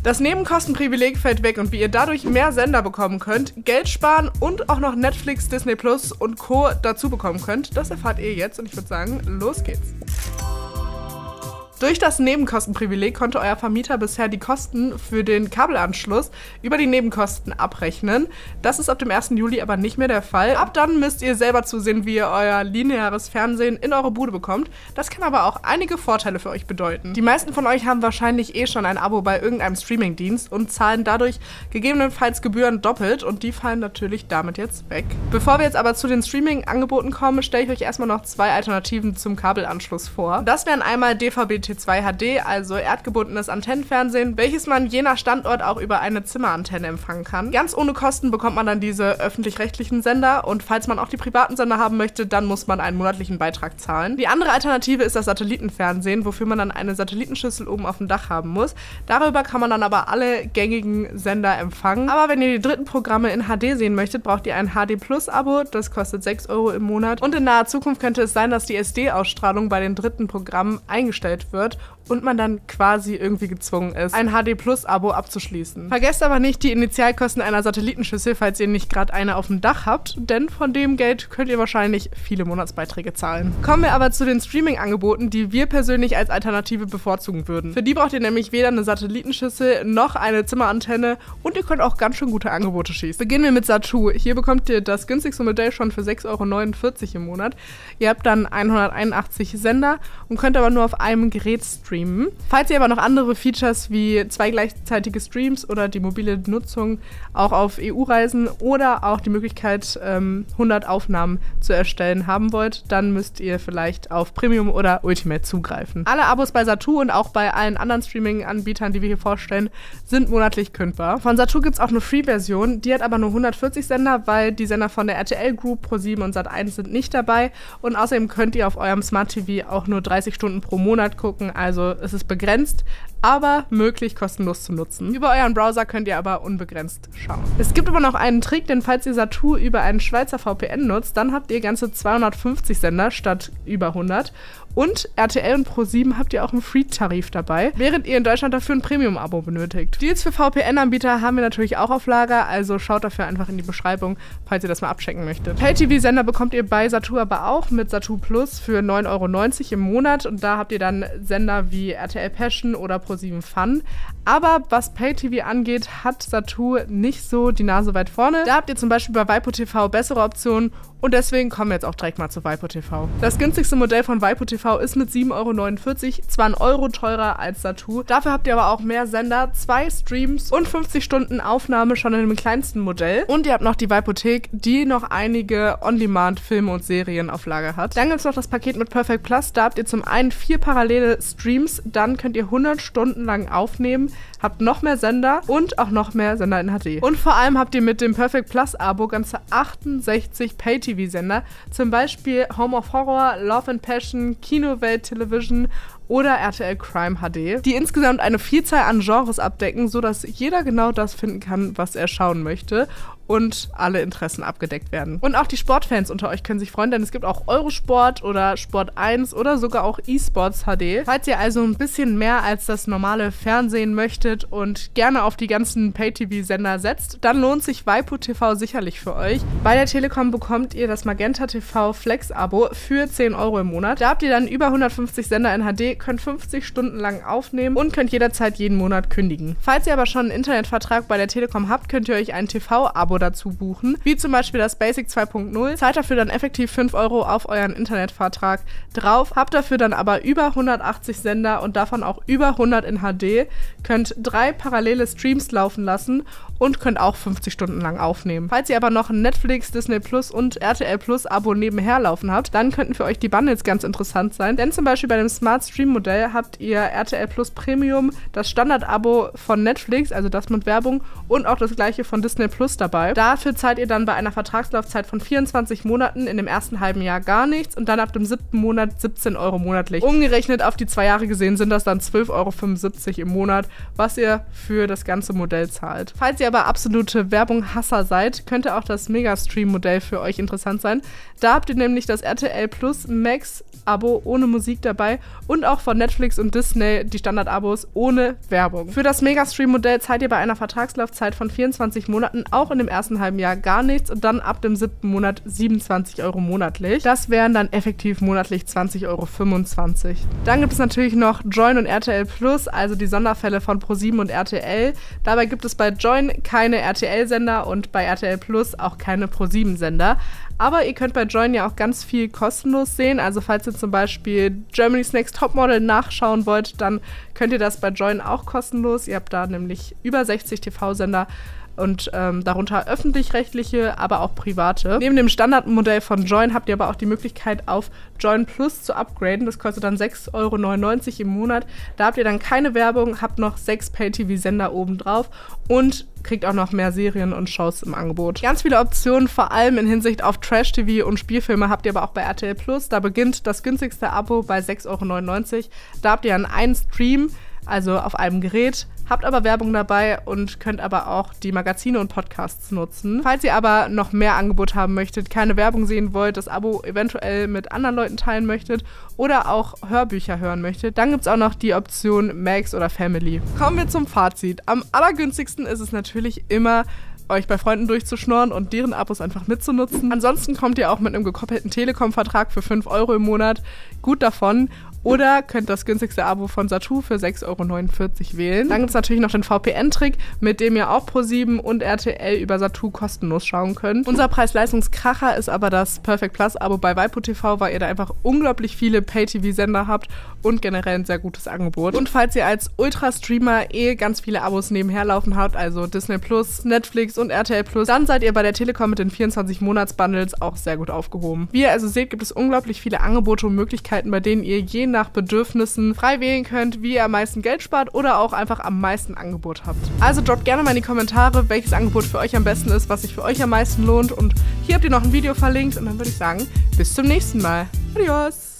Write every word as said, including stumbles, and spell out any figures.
Das Nebenkostenprivileg fällt weg und wie ihr dadurch mehr Sender bekommen könnt, Geld sparen und auch noch Netflix, Disney Plus und Co. dazu bekommen könnt, das erfahrt ihr jetzt und ich würde sagen, los geht's. Durch das Nebenkostenprivileg konnte euer Vermieter bisher die Kosten für den Kabelanschluss über die Nebenkosten abrechnen. Das ist ab dem ersten Juli aber nicht mehr der Fall. Ab dann müsst ihr selber zusehen, wie ihr euer lineares Fernsehen in eure Bude bekommt. Das kann aber auch einige Vorteile für euch bedeuten. Die meisten von euch haben wahrscheinlich eh schon ein Abo bei irgendeinem Streamingdienst und zahlen dadurch gegebenenfalls Gebühren doppelt und die fallen natürlich damit jetzt weg. Bevor wir jetzt aber zu den Streaming-Angeboten kommen, stelle ich euch erstmal noch zwei Alternativen zum Kabelanschluss vor. Das wären einmal D V B T zwei H D, also erdgebundenes Antennenfernsehen, welches man je nach Standort auch über eine Zimmerantenne empfangen kann. Ganz ohne Kosten bekommt man dann diese öffentlich-rechtlichen Sender und falls man auch die privaten Sender haben möchte, dann muss man einen monatlichen Beitrag zahlen. Die andere Alternative ist das Satellitenfernsehen, wofür man dann eine Satellitenschüssel oben auf dem Dach haben muss. Darüber kann man dann aber alle gängigen Sender empfangen. Aber wenn ihr die dritten Programme in H D sehen möchtet, braucht ihr ein H D Plus Abo, das kostet sechs Euro im Monat. Und in naher Zukunft könnte es sein, dass die S D-Ausstrahlung bei den dritten Programmen eingestellt wird und man dann quasi irgendwie gezwungen ist, ein H D Plus Abo abzuschließen. Vergesst aber nicht die Initialkosten einer Satellitenschüssel, falls ihr nicht gerade eine auf dem Dach habt, denn von dem Geld könnt ihr wahrscheinlich viele Monatsbeiträge zahlen. Kommen wir aber zu den Streaming-Angeboten, die wir persönlich als Alternative bevorzugen würden. Für die braucht ihr nämlich weder eine Satellitenschüssel noch eine Zimmerantenne und ihr könnt auch ganz schön gute Angebote schießen. Beginnen wir mit Zattoo. Hier bekommt ihr das günstigste Modell schon für sechs Euro neunundvierzig im Monat. Ihr habt dann hunderteinundachtzig Sender und könnt aber nur auf einem Gerät streamen. Falls ihr aber noch andere Features wie zwei gleichzeitige Streams oder die mobile Nutzung auch auf E U-Reisen oder auch die Möglichkeit, ähm, hundert Aufnahmen zu erstellen haben wollt, dann müsst ihr vielleicht auf Premium oder Ultimate zugreifen. Alle Abos bei Zattoo und auch bei allen anderen Streaming-Anbietern, die wir hier vorstellen, sind monatlich kündbar. Von Zattoo gibt es auch eine Free-Version, die hat aber nur hundertvierzig Sender, weil die Sender von der R T L Group, ProSieben und Sat eins sind nicht dabei und außerdem könnt ihr auf eurem Smart T V auch nur dreißig Stunden pro Monat gucken, also es ist begrenzt, aber möglich kostenlos zu nutzen. Über euren Browser könnt ihr aber unbegrenzt schauen. Es gibt aber noch einen Trick, denn falls ihr Zattoo über einen Schweizer V P N nutzt, dann habt ihr ganze zweihundertfünfzig Sender statt über hundert. Und R T L und ProSieben habt ihr auch einen Free-Tarif dabei, während ihr in Deutschland dafür ein Premium-Abo benötigt. Deals für V P N-Anbieter haben wir natürlich auch auf Lager, also schaut dafür einfach in die Beschreibung, falls ihr das mal abchecken möchtet. Pay-T V-Sender bekommt ihr bei Zattoo aber auch mit Zattoo Plus für neun Euro neunzig im Monat und da habt ihr dann Sender wie R T L Passion oder ProSieben Fun. Aber was Pay-T V angeht, hat Zattoo nicht so die Nase weit vorne. Da habt ihr zum Beispiel bei waipu.tv bessere Optionen und deswegen kommen wir jetzt auch direkt mal zu waipu.tv. Das günstigste Modell von waipu.tv ist mit sieben Euro neunundvierzig, zwar ein Euro teurer als Zattoo. Dafür habt ihr aber auch mehr Sender, zwei Streams und fünfzig Stunden Aufnahme schon in dem kleinsten Modell. Und ihr habt noch die Waiputhek, die noch einige On-Demand-Filme und Serien auf Lager hat. Dann gibt es noch das Paket mit Perfect Plus. Da habt ihr zum einen vier parallele Streams, dann könnt ihr hundert Stunden lang aufnehmen, habt noch mehr Sender und auch noch mehr Sender in H D. Und vor allem habt ihr mit dem Perfect Plus Abo ganze achtundsechzig Pay-T V-Sender, zum Beispiel Home of Horror, Love and Passion, Kinowelt Television oder R T L Crime H D, die insgesamt eine Vielzahl an Genres abdecken, sodass jeder genau das finden kann, was er schauen möchte und alle Interessen abgedeckt werden. Und auch die Sportfans unter euch können sich freuen, denn es gibt auch Eurosport oder Sport eins oder sogar auch eSports H D. Falls ihr also ein bisschen mehr als das normale Fernsehen möchtet und gerne auf die ganzen Pay-T V-Sender setzt, dann lohnt sich waipu.tv sicherlich für euch. Bei der Telekom bekommt ihr das Magenta T V Flex-Abo für zehn Euro im Monat. Da habt ihr dann über hundertfünfzig Sender in H D, könnt fünfzig Stunden lang aufnehmen und könnt jederzeit jeden Monat kündigen. Falls ihr aber schon einen Internetvertrag bei der Telekom habt, könnt ihr euch ein T V-Abo dazu buchen, wie zum Beispiel das Basic zwei Punkt null. Zahlt dafür dann effektiv fünf Euro auf euren Internetvertrag drauf, habt dafür dann aber über hundertachtzig Sender und davon auch über hundert in H D, könnt drei parallele Streams laufen lassen und könnt auch fünfzig Stunden lang aufnehmen. Falls ihr aber noch ein Netflix, Disney Plus und R T L Plus Abo nebenher laufen habt, dann könnten für euch die Bundles ganz interessant sein, denn zum Beispiel bei dem Smart Stream Modell habt ihr R T L Plus Premium, das Standard-Abo von Netflix, also das mit Werbung und auch das gleiche von Disney Plus dabei. Dafür zahlt ihr dann bei einer Vertragslaufzeit von vierundzwanzig Monaten in dem ersten halben Jahr gar nichts und dann ab dem siebten Monat siebzehn Euro monatlich. Umgerechnet auf die zwei Jahre gesehen sind das dann zwölf Euro fünfundsiebzig im Monat, was ihr für das ganze Modell zahlt. Falls ihr aber absolute Werbung-Hasser seid, könnte auch das Megastream-Modell für euch interessant sein. Da habt ihr nämlich das R T L Plus Max Abo ohne Musik dabei und auch auch von Netflix und Disney die Standard-Abos ohne Werbung. Für das Megastream-Modell zahlt ihr bei einer Vertragslaufzeit von vierundzwanzig Monaten auch in dem ersten halben Jahr gar nichts und dann ab dem siebten Monat siebenundzwanzig Euro monatlich. Das wären dann effektiv monatlich zwanzig Euro fünfundzwanzig. Dann gibt es natürlich noch Joyn und R T L Plus, also die Sonderfälle von ProSieben und R T L. Dabei gibt es bei Joyn keine R T L-Sender und bei R T L Plus auch keine ProSieben-Sender. Aber ihr könnt bei Joyn ja auch ganz viel kostenlos sehen. Also falls ihr zum Beispiel Germany's Next Topmodel nachschauen wollt, dann könnt ihr das bei Joyn auch kostenlos. Ihr habt da nämlich über sechzig T V-Sender und ähm, darunter öffentlich-rechtliche, aber auch private. Neben dem Standardmodell von Joyn habt ihr aber auch die Möglichkeit, auf Joyn Plus zu upgraden. Das kostet dann sechs Euro neunundneunzig im Monat. Da habt ihr dann keine Werbung, habt noch sechs Pay-T V-Sender obendrauf und kriegt auch noch mehr Serien und Shows im Angebot. Ganz viele Optionen, vor allem in Hinsicht auf Trash-T V und Spielfilme, habt ihr aber auch bei R T L Plus. Da beginnt das günstigste Abo bei sechs Euro neunundneunzig. Da habt ihr dann einen Stream, also auf einem Gerät, habt aber Werbung dabei und könnt aber auch die Magazine und Podcasts nutzen. Falls ihr aber noch mehr Angebot haben möchtet, keine Werbung sehen wollt, das Abo eventuell mit anderen Leuten teilen möchtet oder auch Hörbücher hören möchtet, dann gibt es auch noch die Option Max oder Family. Kommen wir zum Fazit. Am allergünstigsten ist es natürlich immer, euch bei Freunden durchzuschnorren und deren Abos einfach mitzunutzen. Ansonsten kommt ihr auch mit einem gekoppelten Telekom-Vertrag für fünf Euro im Monat gut davon. Oder könnt das günstigste Abo von Zattoo für sechs Euro neunundvierzig wählen. Dann gibt es natürlich noch den V P N-Trick, mit dem ihr auch ProSieben und R T L über Zattoo kostenlos schauen könnt. Unser Preis-Leistungs-Kracher ist aber das Perfect Plus-Abo bei waipu.tv, weil ihr da einfach unglaublich viele Pay-T V-Sender habt und generell ein sehr gutes Angebot. Und falls ihr als Ultra-Streamer eh ganz viele Abos nebenher laufen habt, also Disney Plus, Netflix und R T L Plus, dann seid ihr bei der Telekom mit den vierundzwanzig Monats-Bundles auch sehr gut aufgehoben. Wie ihr also seht, gibt es unglaublich viele Angebote und Möglichkeiten, bei denen ihr je nach Bedürfnissen frei wählen könnt, wie ihr am meisten Geld spart oder auch einfach am meisten Angebot habt. Also droppt gerne mal in die Kommentare, welches Angebot für euch am besten ist, was sich für euch am meisten lohnt. Und hier habt ihr noch ein Video verlinkt und dann würde ich sagen, bis zum nächsten Mal. Adios!